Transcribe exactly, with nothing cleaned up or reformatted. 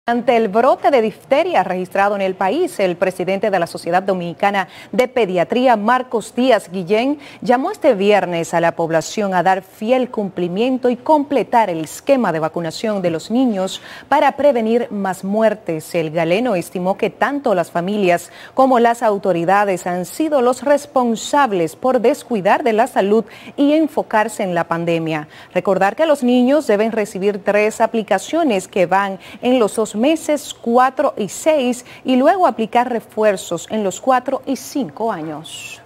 Ante el brote de difteria registrado en el país, el presidente de la Sociedad Dominicana de Pediatría, Marcos Díaz Guillén, llamó este viernes a la población a dar fiel cumplimiento y completar el esquema de vacunación de los niños para prevenir más muertes. El galeno estimó que tanto las familias como las autoridades han sido los responsables por descuidar de la salud y enfocarse en la pandemia. Recordar que los niños deben recibir tres aplicaciones que van en los dos meses, cuatro y seis, y luego aplicar refuerzos en los cuatro y cinco años.